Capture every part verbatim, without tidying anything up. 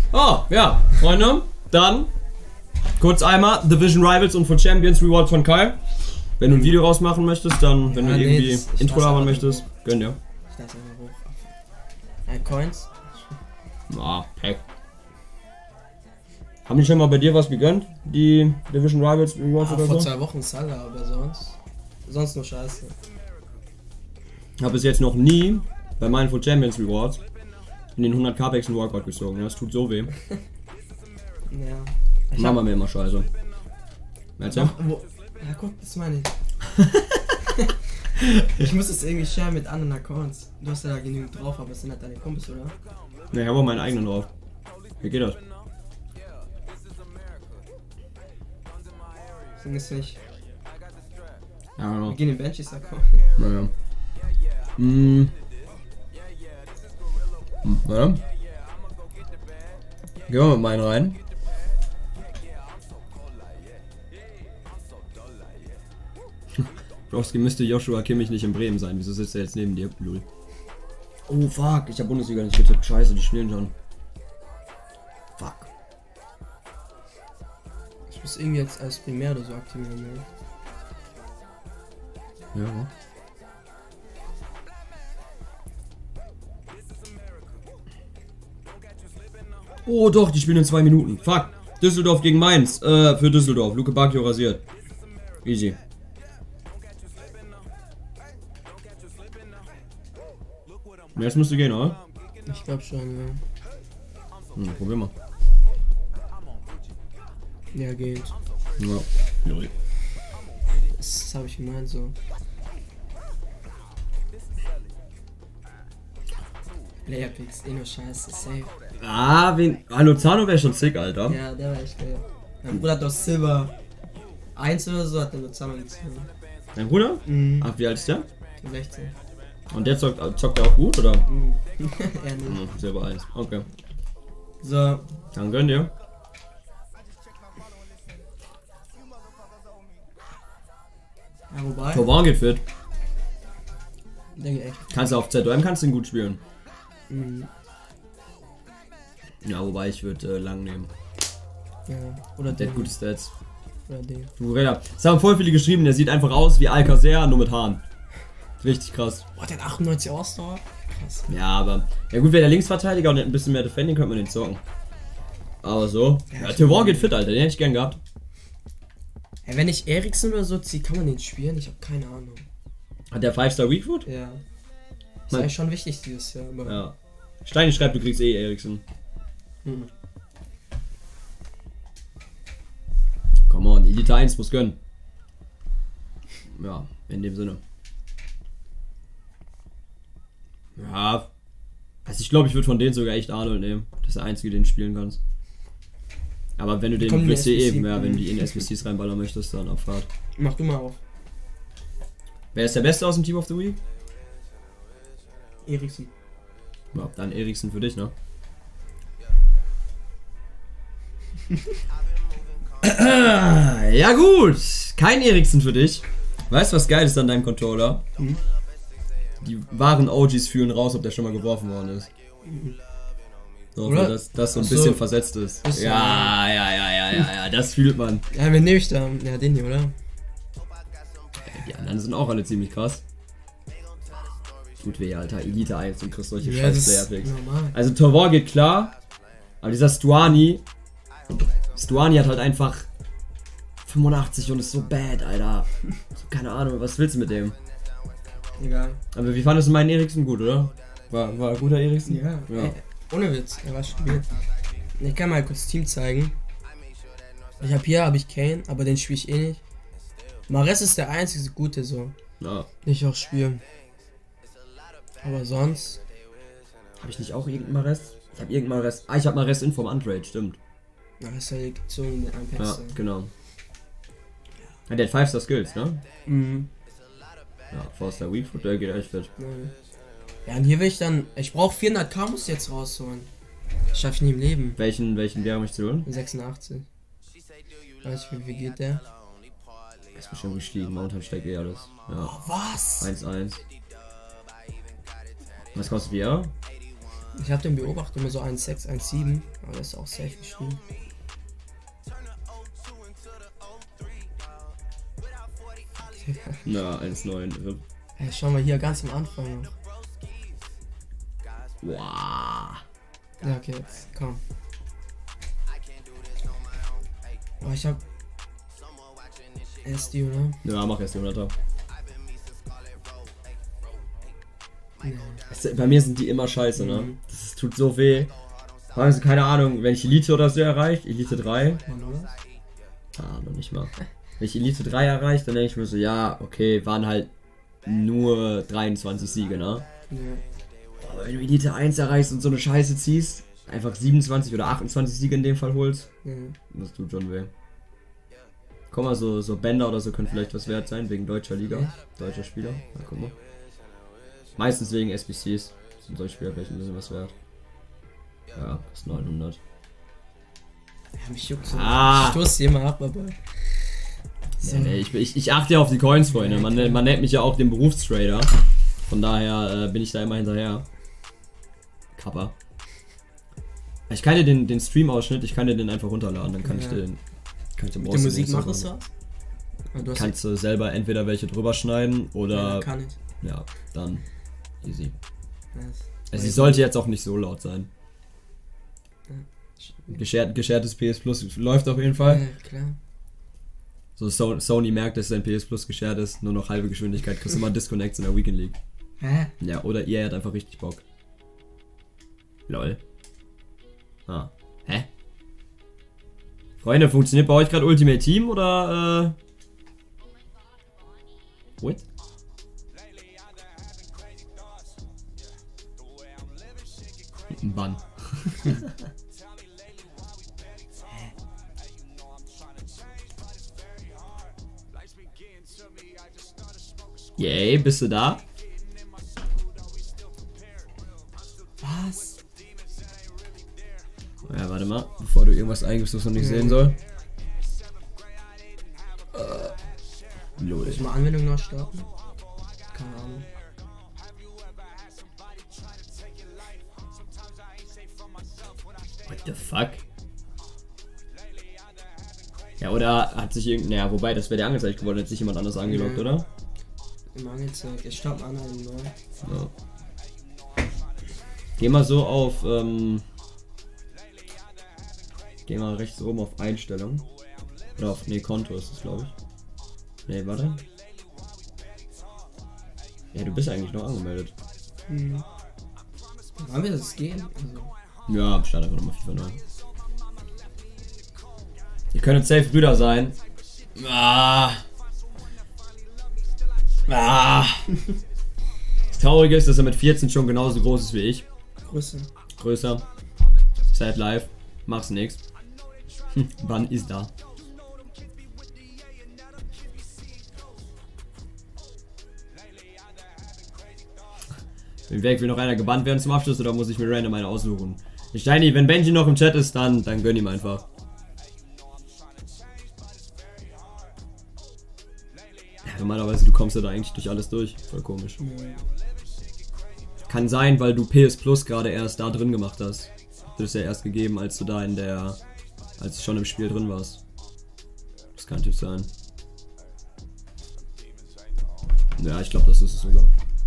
Oh, ja, Freunde, dann kurz einmal Division Rivals und von Champions Reward von Kai. Wenn du ein Video rausmachen möchtest, dann, wenn Ja, du nee, irgendwie das- Intro ich labern lass möchtest, gönn dir. Ich lasse einfach hoch. Äh, Coins? Ah, Pack. Haben die schon mal bei dir was gegönnt? Die Division Rivals Rewards Ah, oder vor so? zwei Wochen Salah, aber sonst. Sonst nur Scheiße. Ich habe bis jetzt noch nie bei meinen Full Champions Rewards in den hundert K-Packs einen Walkout gezogen. Das tut so weh. Ja. Ich Machen wir mir immer Scheiße. Meinst du? Ach, wo, ja, guck, das meine ich. Ich muss es irgendwie share mit anderen Accounts. Du hast ja da genügend drauf, aber es sind halt deine Kumpels, oder? Ne, ich habe auch meinen eigenen drauf. Wie geht das? Deswegen ist nicht. Ja, genau. Wir gehen in Benchys Account. Naja. Hm. Hm, warte. Gehen wir mit meinen rein. Browski müsste Joshua Kimmich nicht in Bremen sein. Wieso sitzt er jetzt neben dir, Lul? Oh fuck, ich hab Bundesliga nicht getippt. Scheiße, die spielen schon. Fuck. Ich muss irgendwie jetzt als Primär oder so aktivieren, ne? Ja. Oh doch, die spielen in zwei Minuten. Fuck. Düsseldorf gegen Mainz. Äh, für Düsseldorf. Luke Bacchio rasiert. Easy. Jetzt müsste gehen, oder? Ich glaube schon, ja. Hm, probier mal. Ja, geht. Ja. Juri. Das, das habe ich gemeint, so. Player Picks, eh nur Scheiße, safe. Ah, wen. Ah, Lozano wäre schon sick, Alter. Ja, der war echt geil. Mein Bruder hat doch Silber eins oder so, hat der Luzano gezogen. Dein Bruder? Mhm. Ach, wie alt ist der? sechzehn. Und der zockt, zockt der auch gut, oder? Mhm. Er nicht. Hm, selber eins. Okay. So, Dann gönn dir. ja, wobei. Tovan geht fit. Denke echt. Kannst du auf Z O M kannst du ihn gut spielen. Mhm. Ja, wobei ich würde äh, lang nehmen. Ja. Oder Der den. hat gute Stats. Oder den. Durella. Es haben voll viele geschrieben, der sieht einfach aus wie Alcacer, nur mit Haaren. Richtig krass. Boah, der hat achtundneunzig Ausdauer. Krass. Ja, aber. Ja gut, wäre der Linksverteidiger und hätte ein bisschen mehr Defending, könnte man den zocken. Aber so. Ja, Ja, ich Tovan mein- geht fit, Alter, den hätte ich gern gehabt. Hey, wenn ich Eriksen oder so ziehe, kann man den spielen? Ich habe keine Ahnung. Hat der five Star Weakfoot? Ja. Ist Nein. eigentlich schon wichtig dieses Jahr, aber. Ja. Steini schreibt, du kriegst eh Eriksen. Mhm. Come on, Elite eins muss gönnen. Ja, in dem Sinne. Ja. Also ich glaube, ich würde von denen sogar echt Arnold nehmen. Das ist der einzige, den du spielen kannst. Aber wenn du den Kommen die W C S B C, eben, ja, wenn du die in mhm. S B Cs reinballern möchtest, dann Abfahrt. Mach du mal auf. Wer ist der Beste aus dem Team of the Week? Eriksen. Ja, dann Eriksen für dich, ne? Ja gut, kein Eriksen für dich. Weißt du, was geil ist an deinem Controller? Mhm. Die wahren O Gs fühlen raus, ob der schon mal geworfen worden ist. So, Oder? dass das so ein Ach so. bisschen versetzt ist. Ist so. Ja, ja, ja, ja, ja, ja, das fühlt man. Ja, wen nehme ich da? Ja, den hier, oder? Die anderen sind auch alle ziemlich krass. Tut weh, Alter. Elite eins und kriegst solche Ja, scheiß das ist Player-Picks. normal. Also Torwar geht klar, aber dieser Stuani, Stuani hat halt einfach fünfundachtzig und ist so bad, Alter. Keine Ahnung, was willst du mit dem? Egal. Aber wie fandest du meinen Eriksen? Gut, oder? War, war ein guter Eriksen? Ja. Ja. Ey, ohne Witz, er war stabil. Ich kann mal kurz Team zeigen. Ich habe hier habe ich Kane, aber den spiele ich eh nicht. Mares ist der einzige gute so. Ja. Den ich auch spiele. Aber sonst. Habe ich nicht auch irgendeinen Mares? Ich habe irgendeinen Mares. Ah, ich habe Mares in vom Untrade, stimmt. Na, ist ja gezogen, den Ja, Einpässe. genau. Ja, der hat five Star Skills, ne? Mhm. Ja, four Star Weakfoot, der geht echt fit. Nein. Ja, und hier will ich dann. Ich brauche vierhundert K muss jetzt rausholen. Das schaff ich nie im Leben. Welchen, welchen wäre mich zu holen? sechsundachtzig. Weiß ich, wie, wie geht der? Ist bestimmt gestiegen, Mountain steigt eh alles. Ja. Oh, was? eins eins. Was kostet Vieira? Ich habe den beobachtet immer so eins sechs, eins sieben, aber das ist auch safe geschrieben. Na, eins neun. Hey, schauen wir hier ganz am Anfang noch. Wow. Ja, okay, jetzt komm. Oh, ich hab S D, oder? Ja, mach erst die hunderter. Nee. Es- Bei mir sind die immer scheiße, ne? Mhm. Das tut so weh. Also, keine Ahnung, wenn ich Elite oder so erreicht, Elite drei, Wann war das? ah, noch nicht mal. Wenn ich Elite drei erreicht, dann denke ich mir so, ja, okay, waren halt nur dreiundzwanzig Siege, ne? Ja. Aber wenn du Elite eins erreichst und so eine Scheiße ziehst, einfach siebenundzwanzig oder achtundzwanzig Siege in dem Fall holst, Ja. das tut schon weh. Guck mal, so, so Bänder oder so können vielleicht was wert sein, wegen deutscher Liga, deutscher Spieler. Na, guck mal. Meistens wegen S B Cs sind solche Spieler vielleicht ein bisschen was wert. Ja, das ist neunhundert. Ja, mich juckt so. Ah. Ich stoß die immer ab, aber. So. Nee, nee, ich, ich, ich achte ja auf die Coins, Freunde. Man, nennt- man nennt mich ja auch den Berufstrader. Von daher äh, bin ich da immer hinterher. Kappa. Ich kann dir den, den Stream-Ausschnitt, ich kann dir den einfach runterladen, dann kann Ja. ich den. Kann ich den Die brauchst du Musik nicht so machen, ist machen. was? Ah, du hast Kannst du selber entweder welche drüber schneiden ja, oder. kann ich. Ja, dann. Easy. Nice. Also sie sollte jetzt auch nicht so laut sein. Geschert, geschertes P S Plus läuft auf jeden Fall. Ja, klar. So so Sony merkt, dass sein P S Plus geschert ist, nur noch halbe Geschwindigkeit, kriegst du immer Disconnects in der Weekend League. Hä? Ja, oder ihr hat einfach richtig Bock. Lol. Ah. Hä? Freunde, funktioniert bei euch gerade Ultimate Team oder äh. What? Ein Bann. Yay, bist du da? Was? Ja, warte mal, bevor du irgendwas eingibst, was man nicht sehen soll. Äh, Lol. Soll ich mal Anwendung neu starten? Keine Ahnung. What the fuck? Ja, oder hat sich irgendein. Naja, wobei, das wäre der angezeigt geworden, hat sich jemand anders angeloggt, Ja. oder? Im angezeigt. Ich starte mal einen neu. Ja. Geh mal so auf. Ähm, geh mal rechts oben auf Einstellungen. Oder auf. Nee, Konto ist es, glaube ich. Nee, warte. Ja, du bist eigentlich noch angemeldet. Hm. Wollen wir das gehen? Also, Ja, start einfach nochmal FIFA neun. Ihr könnt safe Brüder sein. Ah. Ah. Das Traurige ist, dass er mit vierzehn schon genauso groß ist wie ich. Größe. Größer. Sad life. Mach's nix. Hm, wann ist da? Im Weg will noch einer gebannt werden zum Abschluss oder muss ich mir random einen aussuchen? Steini, wenn Benji noch im Chat ist, dann, dann gönn ihm einfach. Ja, normalerweise, du kommst ja da eigentlich durch alles durch. Voll komisch. Ja. Kann sein, weil du P S Plus gerade erst da drin gemacht hast. Du hast ja erst gegeben, als du da in der. Als du schon im Spiel drin warst. Das kann natürlich sein. Ja, ich glaube, das ist es sogar.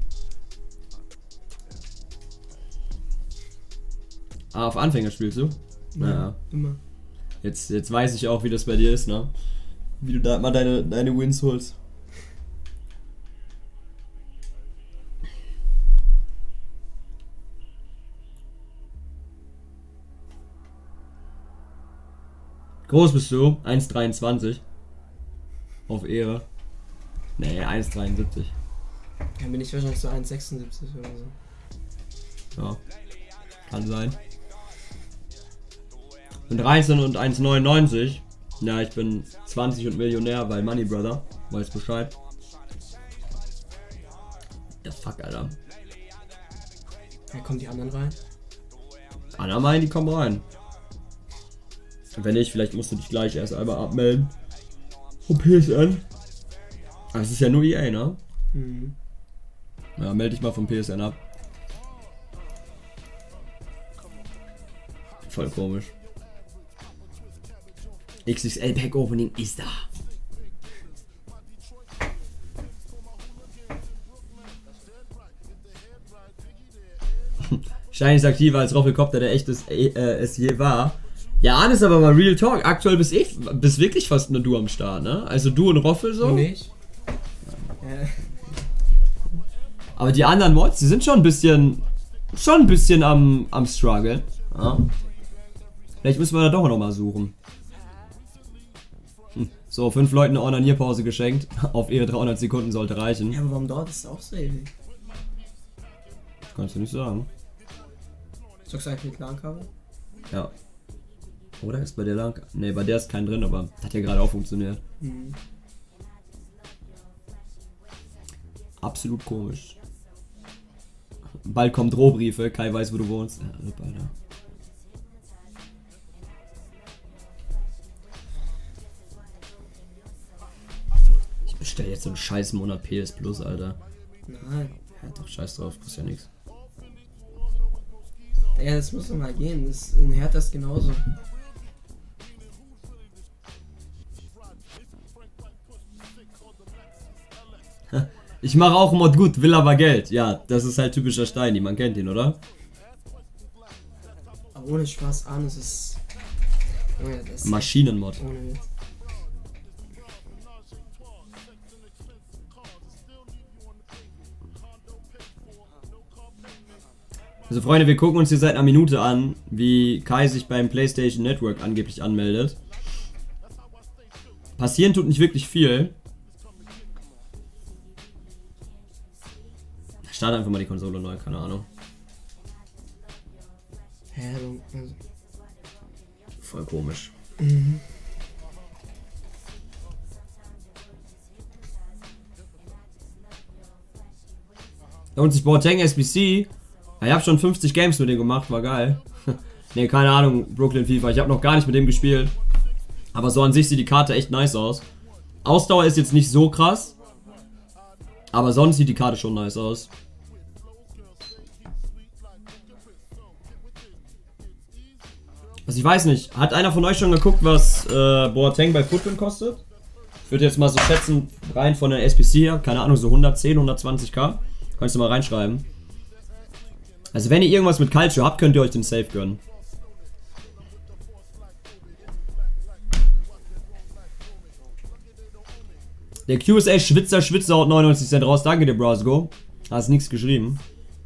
Ah, auf Anfänger spielst du? Naja. Immer. Jetzt, jetzt weiß ich auch, wie das bei dir ist, ne? Wie du da mal deine, deine Wins holst. Groß bist du? eins Komma dreiundzwanzig. Auf Ehre. Nee, eins Komma dreiundsiebzig. Dann bin ich wahrscheinlich so eins Komma sechsundsiebzig oder so. Ja. Kann sein. Bin dreizehn und eins Komma neunundneunzig. Ja, ich bin zwanzig und Millionär, weil Money Brother. Weiß Bescheid. Der fuck, Alter. Ja, kommen die anderen rein? Anna meinen, die kommen rein. Und wenn nicht, vielleicht musst du dich gleich erst einmal abmelden. Vom P S N. Ah, es ist ja nur E A, ne? Mhm. Ja, melde dich mal vom P S N ab. Voll komisch. X X L Pack Opening ist da. Stein ist aktiver als Roffelkopter, der echtes äh, es je war. Ja, Arne ist aber mal Real Talk. Aktuell bist ich bist wirklich fast nur du am Start, ne? Also du und Roffel so. Nicht. Ja. Aber die anderen Mods, die sind schon ein bisschen schon ein bisschen am, am Struggle. Ja. Vielleicht müssen wir da doch noch mal suchen. Hm. So, fünf Leuten eine Onanierpause geschenkt. Auf ihre dreihundert Sekunden sollte reichen. Ja, aber warum dauert das auch so ewig? Kannst du nicht sagen. Zockst du eigentlich mit LAN-Kabel? Ja. Oder ist bei der lang? Ne, bei der ist kein drin, aber hat ja gerade auch funktioniert. Hm. Absolut komisch. Bald kommen Drohbriefe, Kai weiß, wo du wohnst. Ja, Alter. Ich bestell jetzt so einen scheiß Monat P S Plus, Alter. Nein. Ja, doch, scheiß drauf, kostet ja nichts. Ja, das muss doch mal gehen. Das, in Hertha ist genauso. Ich mache auch Mod gut, will aber Geld. Ja, das ist halt typischer Steini, man kennt ihn, oder? Aber ohne Spaß an, es ist... Oh ja, das Maschinenmod. ohne Witz. Also Freunde, wir gucken uns hier seit einer Minute an, wie Kai sich beim PlayStation Network angeblich anmeldet. Passieren tut nicht wirklich viel. Starte einfach mal die Konsole neu, keine Ahnung. Hä, also. Voll komisch. Mhm. Und sich Boateng S B C. Ich habe schon fünfzig Games mit dem gemacht, war geil. Ne, keine Ahnung, Brooklyn FIFA. Ich habe noch gar nicht mit dem gespielt. Aber so an sich sieht die Karte echt nice aus. Ausdauer ist jetzt nicht so krass. Aber sonst sieht die Karte schon nice aus. Also ich weiß nicht, hat einer von euch schon geguckt, was äh, Boateng bei Footbin kostet? Ich würde jetzt mal so schätzen, rein von der S P C her, keine Ahnung, so hundertzehn, hundertzwanzig k. Kannst du mal reinschreiben. Also wenn ihr irgendwas mit Calcio habt, könnt ihr euch den Safe gönnen. Der Q S A Schwitzer Schwitzer haut neunundneunzig Cent raus. Danke dir, Brasgo. Hast nichts geschrieben.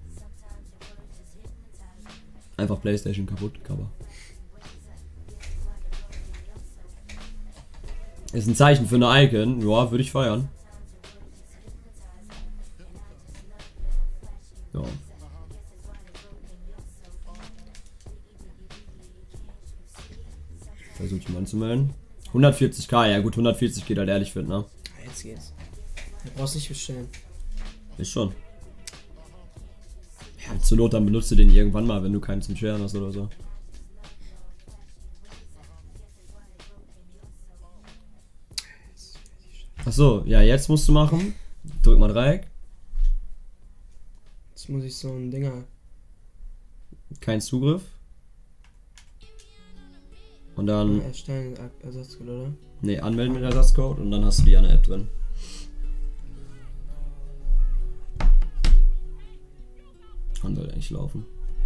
Einfach PlayStation kaputt, Cover. Ist ein Zeichen für eine Icon. Ja, würde ich feiern. Ja. Versuche ich mal anzumelden. hundertvierzig k, ja gut, hundertvierzig geht halt ehrlich fit, ne? Jetzt geht's. Du brauchst nicht bestellen. Ist schon. Ja, zur Not dann benutzt du den irgendwann mal, wenn du keinen zum Sharen hast oder so. Achso, ja, jetzt musst du machen. Drück mal Dreieck. Jetzt muss ich so ein Dinger. Kein Zugriff. Und dann. Erstellen Ersatzcode, oder? Ne, anmelden mit Ersatzcode und dann hast du die an der App drin. Kann soll eigentlich laufen.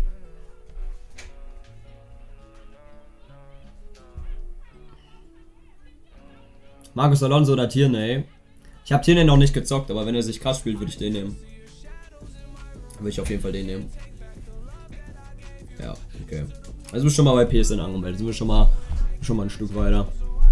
Marcus Alonso oder Tierney. Ich habe Tierney noch nicht gezockt, aber wenn er sich krass spielt, würde ich den nehmen. Würde ich auf jeden Fall den nehmen. Ja, okay. Also bist schon mal bei P S N angemeldet. Sind wir schon mal schon mal ein Stück weiter.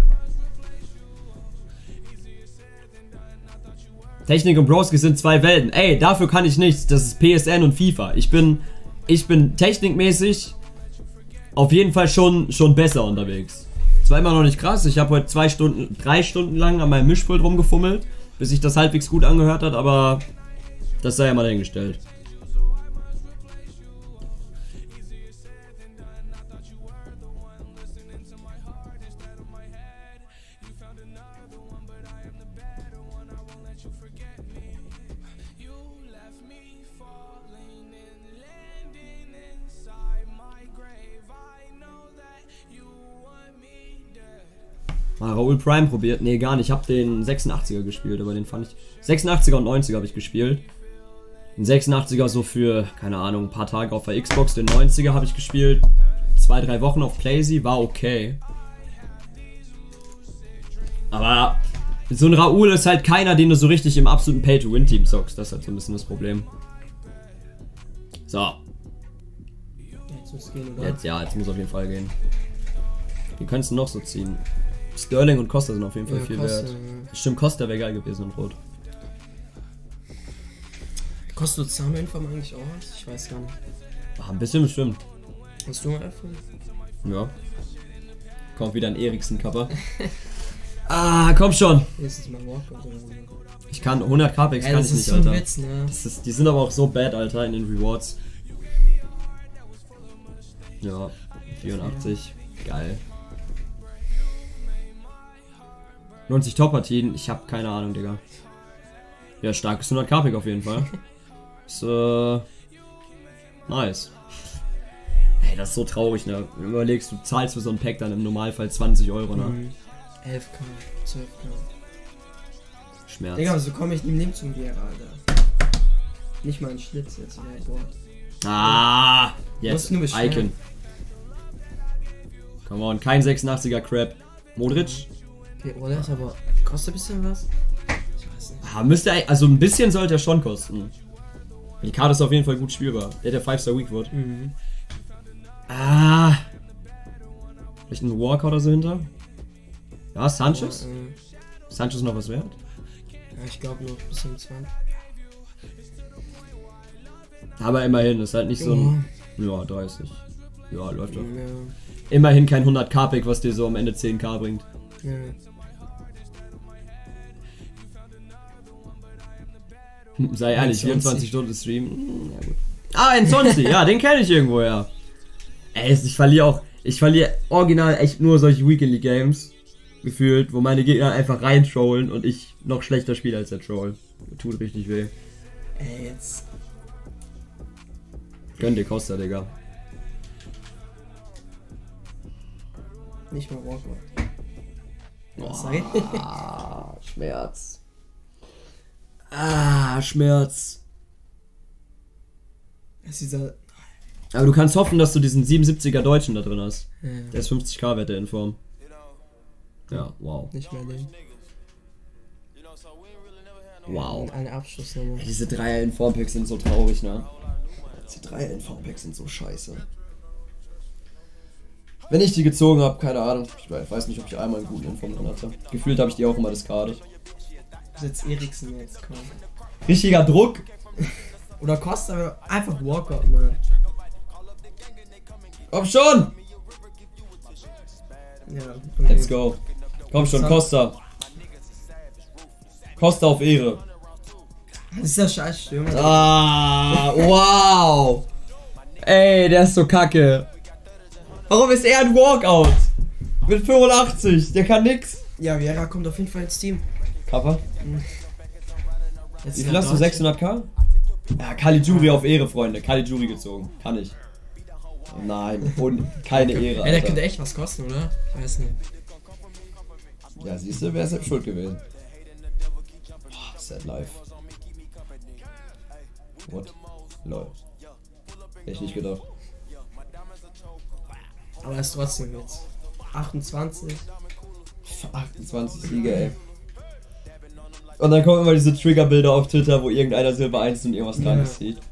Technik und Broski sind zwei Welten. Ey, dafür kann ich nichts. Das ist P S N und FIFA. Ich bin ich bin technikmäßig auf jeden Fall schon schon besser unterwegs. Zwar immer noch nicht krass. Ich habe heute zwei Stunden, drei Stunden lang an meinem Mischpult rumgefummelt, bis sich das halbwegs gut angehört hat, aber das sei ja mal dahingestellt. Mal Raoul Prime probiert. Nee, gar nicht. Ich habe den sechsundachtziger gespielt, aber den fand ich... sechsundachtziger und neunziger habe ich gespielt. Den sechsundachtziger so für, keine Ahnung, ein paar Tage auf der Xbox. Den neunziger habe ich gespielt. Zwei, drei Wochen auf Playsee. War okay. Aber so ein Raoul ist halt keiner, den du so richtig im absoluten Pay-to-Win-Team zockst. Das ist halt so ein bisschen das Problem. So. Jetzt muss gehen, oder? Jetzt, ja, jetzt muss auf jeden Fall gehen. Wie könntest du noch so ziehen? Sterling und Costa sind auf jeden Fall Ja, viel Costa, wert. ja. Stimmt, Costa wäre geil gewesen in Rot. Kostet Zusammenform eigentlich auch was? Ich weiß gar nicht. Ah, ein bisschen bestimmt. Hast du mal öffnen? Ja. Kommt wieder ein Eriksen-Kapper. Ah, komm schon! Nächstes Mal Walkout oder so. Ich kann hundert K P X Ey, kann das ich ist nicht, so ein Alter. Witz, ne? Das ist, die sind aber auch so bad, Alter, in den Rewards. Ja, vierundachtzig. Geil. neunzig Top-Partien, ich hab keine Ahnung, Digga. Ja, starkes hundert K P auf jeden Fall. Ist, äh, nice. Ey, das ist so traurig, ne? Wenn du überlegst, du zahlst für so ein Pack dann im Normalfall zwanzig Euro, ne? Mhm. elf K, zwölf K. Schmerz. Digga, so komme ich neben zum Gera, Alter. Nicht mal ein Schlitz jetzt, ja, boah. Ah, jetzt, nur beschweren. Icon. Come on, kein sechsundachtziger Crap. Modric? Okay, oder ist aber, kostet ein bisschen was? Ich weiß nicht. Ah, müsste er, also ein bisschen sollte er schon kosten. Die Karte ist auf jeden Fall gut spielbar. Der der fünf Star Weak wird. Mhm. Ah. Vielleicht ein Walker oder so hinter? Ja, Sanchez? Aber, äh, Sanchez noch was wert? ja, ich glaube noch bis zum zwanzig. Aber immerhin, ist halt nicht so ein... Ja, dreißig. Ja, läuft doch. Ja, Immerhin kein hundert K Pick, was dir so am Ende zehn K bringt. ja. Sei ehrlich, Enzonzi. vierundzwanzig Stunden Stream. hm, Ja gut. Ah, Enzonzi, ja, den kenne ich irgendwoher. Ey, ich verliere auch, ich verliere original echt nur solche Weekly Games gefühlt, wo meine Gegner einfach rein trollen und ich noch schlechter spiele als der Troll. Tut richtig weh. Ey, jetzt. Gönn dir Costa, Digga. Nicht mal Walkout. Oh, Sorry. Schmerz. Ah, Schmerz. Das ist dieser. Aber du kannst hoffen, dass du diesen siebenundsiebziger Deutschen da drin hast. Ja, Der ist fünfzig K wert, der in Form. Ja, wow. nicht mehr den. Wow. Und eine Abschlussnummer. Ey, diese Dreier in Form Packs sind so traurig, ne? Diese Dreier in Form Packs sind so scheiße. Wenn ich die gezogen habe, keine Ahnung. Ich weiß nicht, ob ich einmal einen guten Inform drin hatte. Gefühlt habe ich die auch immer discardet. Muss jetzt Eriksen jetzt kommen. Richtiger Druck. Oder Costa, aber einfach Walkout, ne? Komm schon! Ja. Let's go. Komm schon, Costa. Costa auf Ehre. Das ist der scheiß Stürmer. Ah, wow. Ey, der ist so kacke. Warum ist er ein Walkout? Mit fünfundachtzig, der kann nix. Ja, Viera kommt auf jeden Fall ins Team. Kappa? Jetzt Wie ist viel er hast du? Deutsch. sechshundert K? Ja, Caligiuri auf Ehre, Freunde. Caligiuri gezogen. Kann ich. Nein, und keine Ehre, Ey, der Alter. könnte echt was kosten, oder? Ich weiß nicht. Ja, siehst du, wer ist selbst schuld gewesen. Oh, sad life. What? Lol. Hätte ich nicht gedacht. Aber er ist trotzdem jetzt. achtundzwanzig. achtundzwanzig Siege, ey. Und dann kommen immer diese Triggerbilder auf Twitter, wo irgendeiner Silber eins und irgendwas Krankes Ja. sieht.